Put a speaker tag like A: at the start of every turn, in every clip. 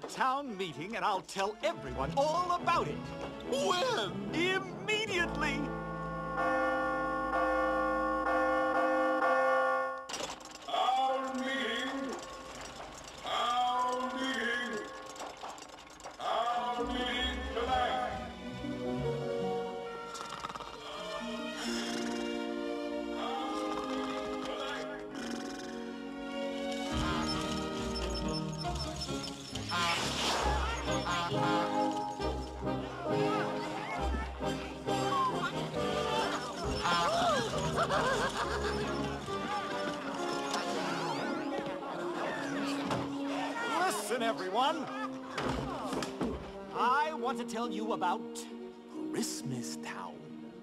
A: town meeting and I'll tell everyone all about it.
B: When?
A: Immediately!
B: Our meeting! Our meeting! Our meeting tonight!
A: Listen, everyone. I want to tell you about Christmas Town.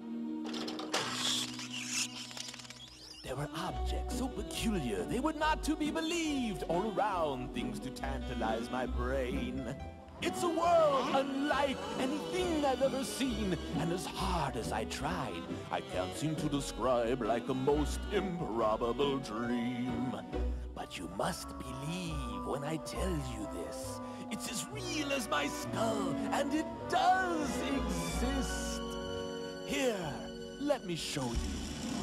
C: There were objects so peculiar they were not to be believed, all around things to tantalize my brain. It's a world unlike anything I've ever seen, and as hard as I tried, I can't seem to describe like a most improbable dream. But you must believe when I tell you this. It's as real as my skull, and it does exist. Here, let me show you.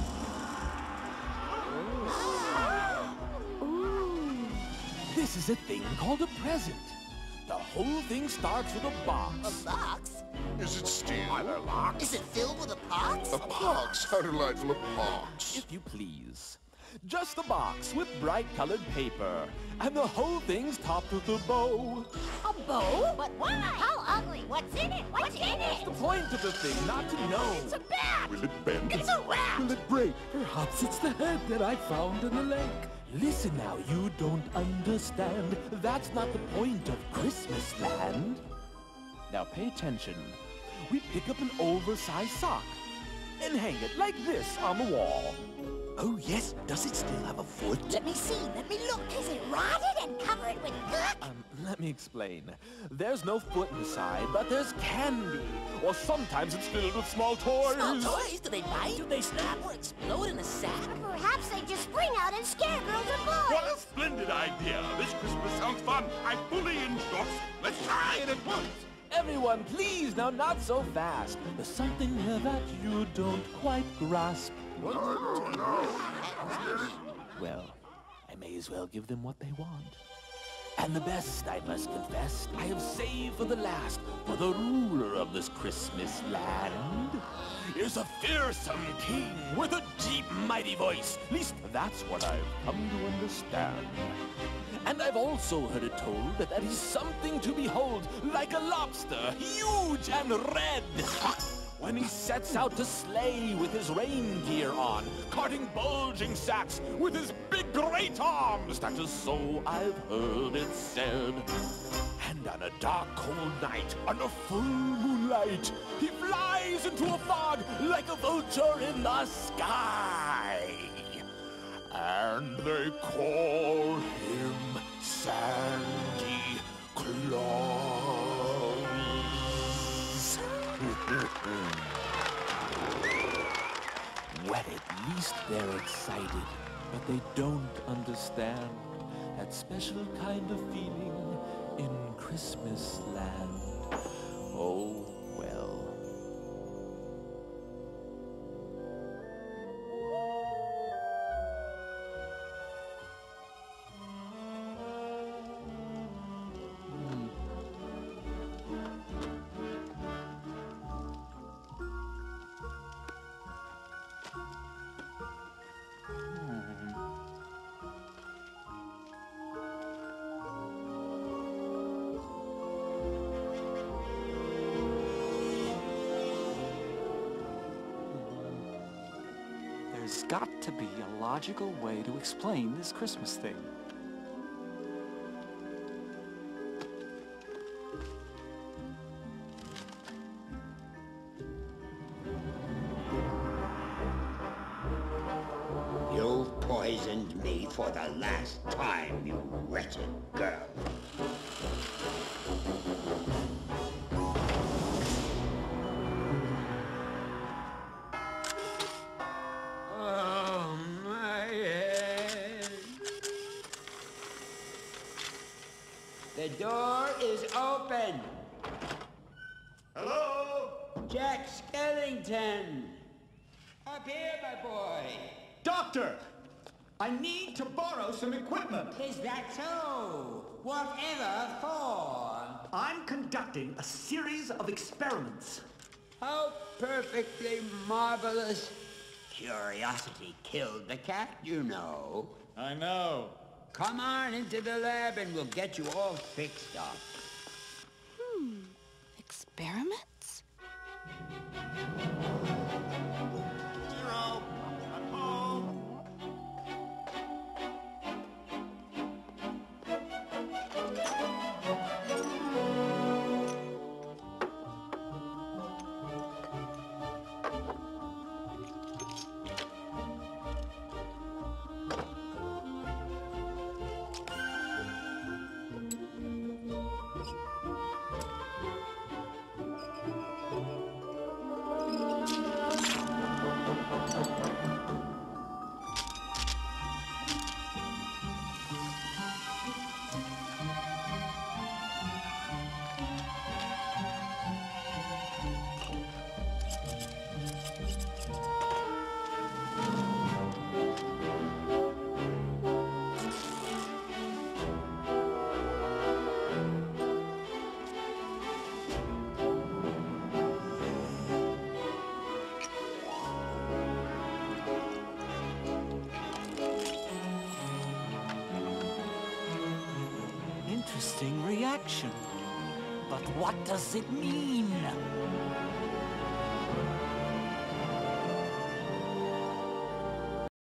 C: This is a thing called a present. The whole thing starts with a box.
D: A box?
B: Is it steel? Are there locks?
D: Is it filled with a pox?
B: A pox? How delightful, a pox.
C: If you please. Just a box with bright-colored paper. And the whole thing's topped with a bow.
E: A bow? But why? How ugly? What's in it? What's in it?
C: The point of the thing, not to know.
E: It's a bat!
B: Will it bend?
E: It's a rat!
F: Will it break? Perhaps it's the head that I found in the lake.
C: Listen now, you don't understand. That's not the point of Christmas Land. Now pay attention. We pick up an oversized sock and hang it like this on the wall.
F: Oh, yes. Does it still have a foot?
E: Let me see. Let me look. Is it rotted and covered with gunk?
C: Let me explain. There's no foot inside, but there's candy. Or sometimes it's filled with small toys.
D: Small toys? Do they bite? Do they snap or explode in a sack?
E: Or perhaps they just spring out and scare girls and boys.
B: What a splendid idea! This Christmas sounds fun. I fully endorse it. Let's try it at once.
C: Everyone, please, now not so fast. There's something here that you don't quite grasp. Well, I may as well give them what they want. And the best, I must confess, I have saved for the last, for the ruler of this Christmas land is a fearsome king with a deep, mighty voice. At least that's what I've come to understand. And I've also heard it told that he's something to behold, like a lobster, huge and red. When he sets out to slay with his reindeer on, carting bulging sacks with his big great arms, that is so I've heard it said. And on a dark, cold night, under full moonlight, he flies into a fog like a vulture in the sky. And they call him Sandy Claus. Well, at least they're excited, but they don't understand that special kind of feeling in Christmas land. Oh, well.
G: There's got to be a logical way to explain this Christmas thing.
H: You've poisoned me for the last time, you wretched girl. Oh, my head. The door is open!
B: Hello?
H: Jack Skellington! Up here, my boy!
A: Doctor! I need to borrow some equipment.
H: Is that so? Whatever for?
A: I'm conducting a series of experiments.
H: How perfectly marvelous. Curiosity killed the cat, you know.
A: I know.
H: Come on into the lab and we'll get you all fixed up.
I: Experiments?
B: Zero. I'm home.
C: Interesting reaction. But what does it mean?